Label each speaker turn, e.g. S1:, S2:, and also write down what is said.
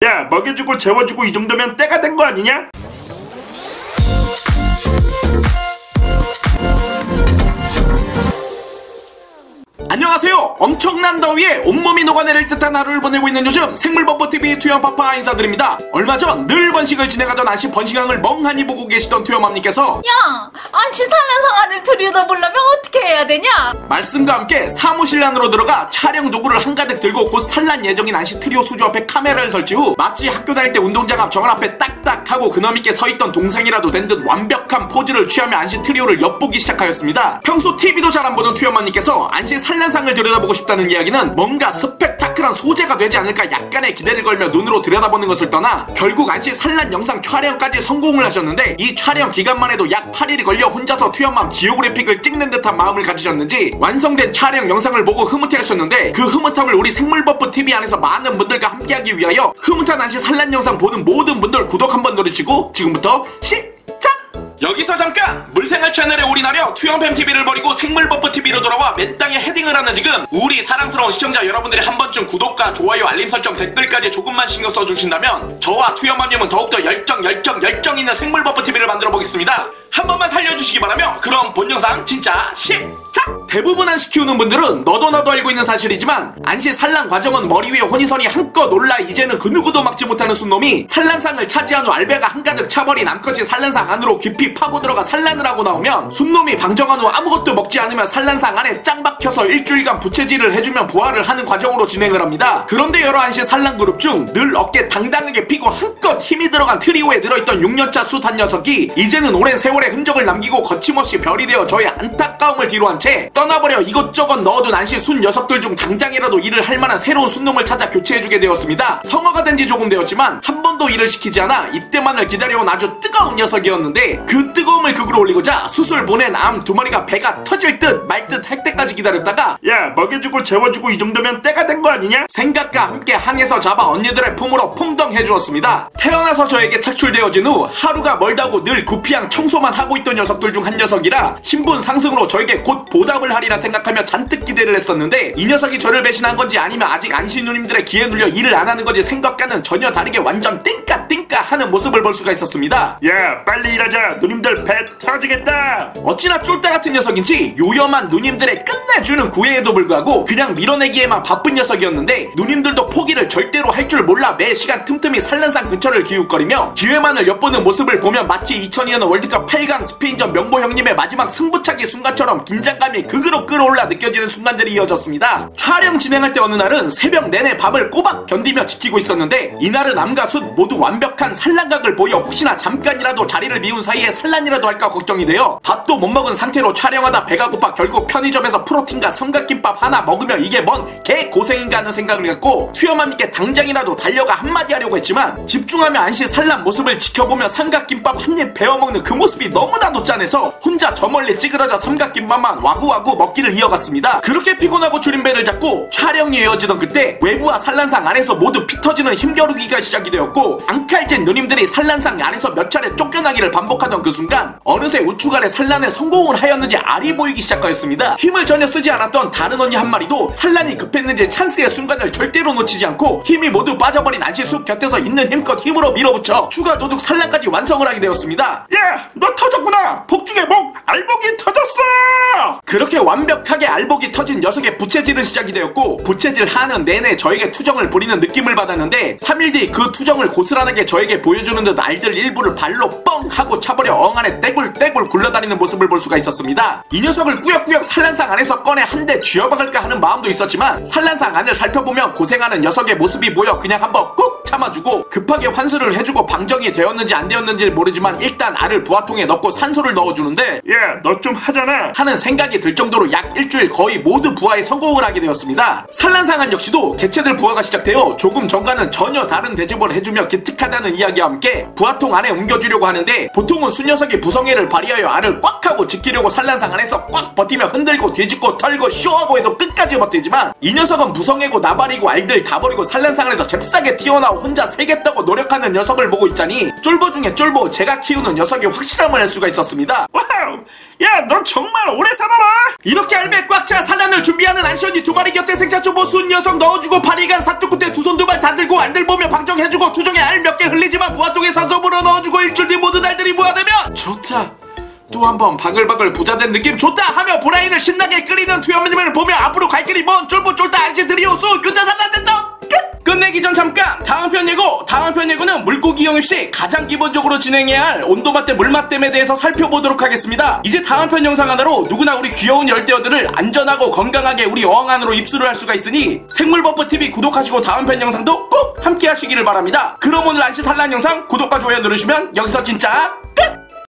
S1: 야, 먹여주고 재워주고 이 정도면 때가 된 거 아니냐? 안녕하세요. 엄청난 더위에 온몸이 녹아내릴 듯한 하루를 보내고 있는 요즘 생물버퍼TV 투영파파 인사드립니다. 얼마 전 늘 번식을 진행하던 안시 번식왕을 멍하니 보고 계시던 투영맘님께서
S2: 야, 안시 산란상안을 들여다보려면 어떻게 해야 되냐?
S1: 말씀과 함께 사무실 안으로 들어가 촬영 도구를 한가득 들고 곧 산란 예정인 안시 트리오 수조 앞에 카메라를 설치 후 마치 학교 다닐 때 운동장 앞 정원 앞에 딱딱 하고 그놈 있게 서있던 동상이라도 된 듯 완벽한 포즈를 취하며 안시 트리오를 엿보기 시작하였습니다. 평소 TV도 잘 안 보는 투영맘님께서 안시 산란상을 들여다보고 싶다는 이야기는 뭔가 스펙타클한 소재가 되지 않을까 약간의 기대를 걸며 눈으로 들여다보는 것을 떠나 결국 안시 산란 영상 촬영까지 성공을 하셨는데 이 촬영 기간만 해도 약 8일이 걸려 혼자서 투영맘 지오그래픽을 찍는 듯한 마음을 가지셨는지 완성된 촬영 영상을 보고 흐뭇해하셨는데 그 흐뭇함을 우리 생물버프TV 안에서 많은 분들과 함께하기 위하여 흐뭇한 안시 산란 영상 보는 모든 분들 구독 한번 누르시고 지금부터 시작! 여기서 잠깐! 물생활 채널에 올인하려 투영팸TV를 버리고 생물버프TV로 돌아와 맨땅에 헤딩을 하는 지금 우리 사랑스러운 시청자 여러분들이 한 번쯤 구독과 좋아요 알림 설정 댓글까지 조금만 신경 써주신다면 저와 투영맘님은 더욱더 열정 있는 생물버프TV를 만들어 보겠습니다. 한 번만 살려주시기 바라며 그럼 본 영상 진짜 시작! 대부분 안시 키우는 분들은 너도 나도 알고 있는 사실이지만 안시 산란 과정은 머리 위에 혼이선이 한껏 올라 이제는 그 누구도 막지 못하는 순놈이 산란상을 차지한 후 알배가 한가득 차버린 암컷이 산란상 안으로 깊이 파고 들어가 산란을 하고 나오면 순놈이 방정한 후 아무것도 먹지 않으면 산란상 안에 짱 박혀서 일주일간 부채질을 해주면 부화를 하는 과정으로 진행을 합니다. 그런데 여러 안시 산란 그룹 중 늘 어깨 당당하게 피고 한껏 힘이 들어간 트리오에 들어있던 6년차 숱한 녀석이 이제는 오랜 세월의 흔적을 남기고 거침없이 별이 되어 저의 안타까움을 뒤로한 채 떠나버려 이것저것 넣어둔 안시 순 녀석들 중 당장이라도 일을 할 만한 새로운 순놈을 찾아 교체해주게 되었습니다. 성화가 된 지 조금 되었지만 한 번도 일을 시키지 않아 이때만을 기다려온 아주 뜨거운 녀석이었는데 그 뜨거움을 극으로 올리고자 수술 보낸 암 2마리가 배가 터질 듯 말 듯 할 때까지 기다렸다가
S3: 야, 먹여주고 재워주고 이 정도면 때가 된 거 아니냐?
S1: 생각과 함께 항에서 잡아 언니들의 품으로 퐁덩해주었습니다. 태어나서 저에게 착출되어진 후 하루가 멀다고 늘 구피양 청소만 하고 있던 녀석들 중 한 녀석이라 신분 상승으로 저에게 곧 보답을 하리라 생각하며 잔뜩 기대를 했었는데 이 녀석이 저를 배신한 건지 아니면 아직 안시 누님들의 기에 눌려 일을 안 하는 건지 생각과는 전혀 다르게 완전 띵까 하는 모습을 볼 수가 있었습니다.
S3: 야, 빨리 일하자. 누님들 배 터지겠다.
S1: 어찌나 쫄따 같은 녀석인지 요염한 누님들의 끝내주는 구애에도 불구하고 그냥 밀어내기에만 바쁜 녀석이었는데 누님들도 포기를 절대로 할 줄 몰라 매 시간 틈틈이 산란상 근처를 기웃거리며 기회만을 엿보는 모습을 보면 마치 2002년 월드컵 8강 스페인전 명보 형님의 마지막 승부차기 순간처럼 긴장감이 극으로 끌어올라 느껴지는 순간들이 이어졌습니다. 촬영 진행할 때 어느 날은 새벽 내내 밤을 꼬박 견디며 지키고 있었는데 이날은 암과 숫 모두 완벽한 산란각을 보여 혹시나 잠깐이라도 자리를 비운 사이에 산란이라도 할까 걱정이 되어 밥도 못 먹은 상태로 촬영하다 배가 고파 결국 편의점에서 프로틴과 삼각김밥 하나 먹으며 이게 뭔 개고생인가 하는 생각을 갖고 투영맘님께 당장이라도 달려가 한마디 하려고 했지만 집중하며 안시 산란 모습을 지켜보며 삼각김밥 한 입 베어먹는 그 모습이 너무나도 짠해서 혼자 저 멀리 찌그러져 삼각김밥만 와구와구 먹기를 이어갔습니다. 그렇게 피곤하고 줄인 배를 잡고 촬영이 이어지던 그때 외부와 산란상 안에서 모두 피 터지는 힘겨루기가 시작이 되었고 앙칼진 누님들이 산란상 안에서 몇 차례 쫓겨나기를 반복하던 그 순간 어느새 우측 아래 산란에 성공을 하였는지 알이 보이기 시작하였습니다. 힘을 전혀 쓰지 않았던 다른 언니 한 마리도 산란이 급했는지 찬스의 순간을 절대로 놓치지 않고 힘이 모두 빠져버린 안시숙 곁에서 있는 힘껏 힘으로 밀어붙여 추가 도둑 산란까지 완성을 하게 되었습니다.
S3: 야, 너 터졌구나. 복중의 목 알복이 터졌어.
S1: 그렇게 완벽하게 알복이 터진 녀석의 부채질은 시작이 되었고 부채질 하는 내내 저에게 투정을 부리는 느낌을 받았는데 3일 뒤 그 투정을 고스란하게 저에게 보여주는 듯 알들 일부를 발로 뻥 하고 차버려 엉안에 떼굴떼굴 굴러다니는 모습을 볼 수가 있었습니다. 이 녀석을 꾸역꾸역 산란상 안에서 꺼내 한 대 쥐어박을까 하는 마음도 있었지만 산란상 안을 살펴보면 고생하는 녀석의 모습이 보여 그냥 한번 꾹 참아주고 급하게 환수를 해주고 방정이 되었는지 안 되었는지 모르지만 일단 알을 부화통에 넣고 산소를 넣어주는데
S3: 야, 너 좀 하잖아
S1: 하는 생각이 들 정도로 약 일주일 거의 모두 부화에 성공을 하게 되었습니다. 산란상안 역시도 개체들 부화가 시작되어 조금 전과는 전혀 다른 대접을 해주며 기특하다는 이야기와 함께 부화통 안에 옮겨주려고 하는데 보통은 순녀석이 부성애를 발휘하여 알을 꽉 하고 지키려고 산란상 안에서 꽉 버티며 흔들고 뒤집고 털고 쇼하고 해도 끝까지 버티지만 이 녀석은 부성애고 나발이고 알들 다 버리고 산란상 안에서 잽싸게 튀어나와 혼자 혼자 살겠다고 노력하는 녀석을 보고 있자니 쫄보 중에 쫄보 제가 키우는 녀석이 확실함을 알 수가 있었습니다.
S3: 와우, 야, 너 정말 오래 살아라.
S1: 이렇게 알매 꽉 차 산란을 준비하는 안시언니 두 마리 곁에 생차초보 순 녀석 넣어주고 파리간 사투 끝에 두 손 두 발 다 들고 알들 보며 방정해주고 투정에 알 몇 개 흘리지만 부화통에 산소물어 넣어주고 일주일 뒤 모든 알들이 부화되면 좋다, 또 한 번 바글바글 부자된 느낌 좋다 하며 브라인을 신나게 끓이는 투현님을 보며 앞으로 갈 길이 먼 쫄보 쫄다 안시 드리오수 교자산란 대정 끝! 끝내기 전 잠깐 다음 편 예고! 다음 편 예고는 물고기 영입시 가장 기본적으로 진행해야 할 온도맛 대 물맛댐에 대해서 살펴보도록 하겠습니다. 이제 다음 편 영상 하나로 누구나 우리 귀여운 열대어들을 안전하고 건강하게 우리 어항 안으로 입수를 할 수가 있으니 생물버프TV 구독하시고 다음 편 영상도 꼭 함께 하시기를 바랍니다. 그럼 오늘 안시 산란 영상 구독과 좋아요 누르시면 여기서 진짜